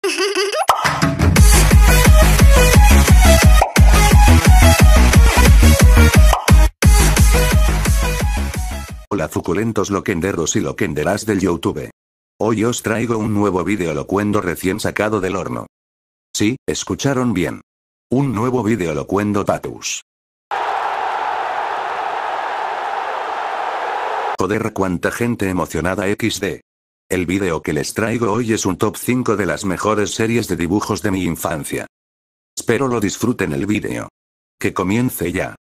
Hola suculentos loquenderos y loquenderas del YouTube. Hoy os traigo un nuevo vídeo locuendo recién sacado del horno. Sí, escucharon bien. Un nuevo vídeo locuendo patus. Joder, cuánta gente emocionada XD. El vídeo que les traigo hoy es un top 5 de las mejores series de dibujos de mi infancia. Espero lo disfruten el vídeo. Que comience ya.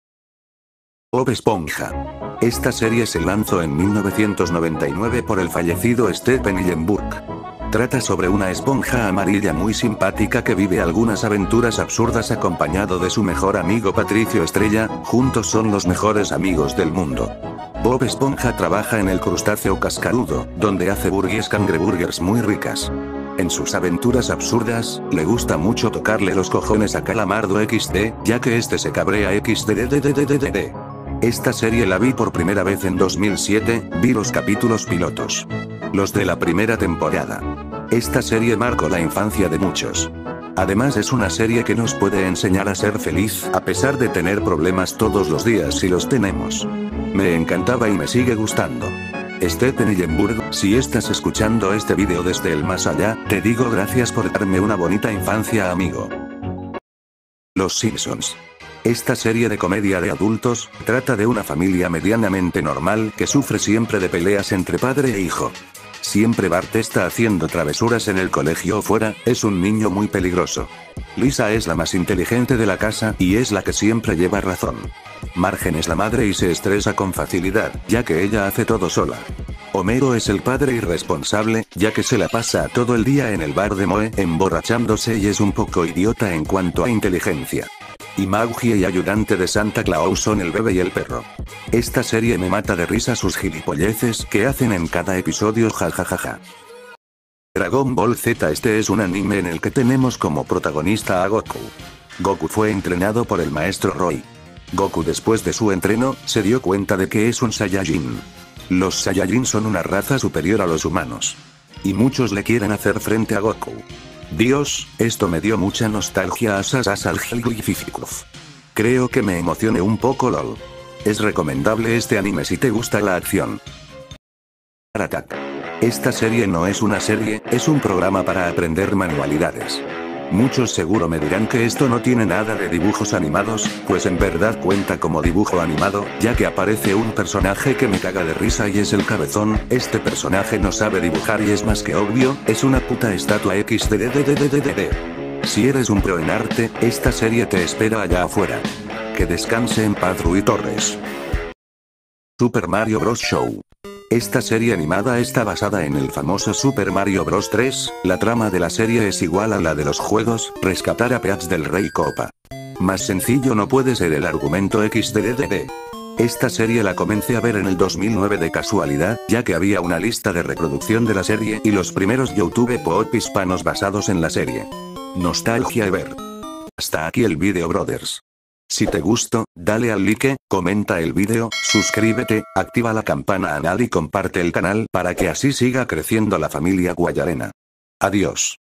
Bob Esponja. Esta serie se lanzó en 1999 por el fallecido Stephen Hillenburg. Trata sobre una esponja amarilla muy simpática que vive algunas aventuras absurdas acompañado de su mejor amigo Patricio Estrella. Juntos son los mejores amigos del mundo. Bob Esponja trabaja en el crustáceo cascarudo, donde hace cangreburgers muy ricas. En sus aventuras absurdas, le gusta mucho tocarle los cojones a Calamardo XD, ya que este se cabrea XDDDDDD. Esta serie la vi por primera vez en 2007, vi los capítulos pilotos. Los de la primera temporada. Esta serie marcó la infancia de muchos. Además es una serie que nos puede enseñar a ser feliz, a pesar de tener problemas todos los días si los tenemos. Me encantaba y me sigue gustando. Stephen Hillenburg, si estás escuchando este vídeo desde el más allá, te digo gracias por darme una bonita infancia, amigo. Los Simpsons. Esta serie de comedia de adultos, trata de una familia medianamente normal que sufre siempre de peleas entre padre e hijo. Siempre Bart está haciendo travesuras en el colegio o fuera, es un niño muy peligroso. Lisa es la más inteligente de la casa y es la que siempre lleva razón. Marge es la madre y se estresa con facilidad, ya que ella hace todo sola. Homero es el padre irresponsable, ya que se la pasa todo el día en el bar de Moe, emborrachándose y es un poco idiota en cuanto a inteligencia. Y Margie y ayudante de Santa Claus son el bebé y el perro. Esta serie me mata de risa sus gilipolleces que hacen en cada episodio, jajajaja. Dragon Ball Z. Este es un anime en el que tenemos como protagonista a Goku. Goku fue entrenado por el maestro Roy. Goku después de su entreno, se dio cuenta de que es un Saiyajin. Los Saiyajin son una raza superior a los humanos. Y muchos le quieren hacer frente a Goku. Dios, esto me dio mucha nostalgia a Sasasalgilififikuf. Creo que me emocioné un poco lol. Es recomendable este anime si te gusta la acción. Attack. Esta serie no es una serie, es un programa para aprender manualidades. Muchos seguro me dirán que esto no tiene nada de dibujos animados, pues en verdad cuenta como dibujo animado, ya que aparece un personaje que me caga de risa y es el Cabezón. Este personaje no sabe dibujar y es más que obvio, es una puta estatua XDDDDDD. Si eres un pro en arte, esta serie te espera allá afuera. Que descanse en paz Rui Torres. Super Mario Bros. Show. Esta serie animada está basada en el famoso Super Mario Bros. 3, la trama de la serie es igual a la de los juegos, rescatar a Peach del Rey Koopa. Más sencillo no puede ser el argumento XDDDD. Esta serie la comencé a ver en el 2009 de casualidad, ya que había una lista de reproducción de la serie y los primeros YouTube pop hispanos basados en la serie. Nostalgia ever. Hasta aquí el vídeo, brothers. Si te gustó, dale al like, comenta el vídeo, suscríbete, activa la campana anal y comparte el canal para que así siga creciendo la familia guayarena. Adiós.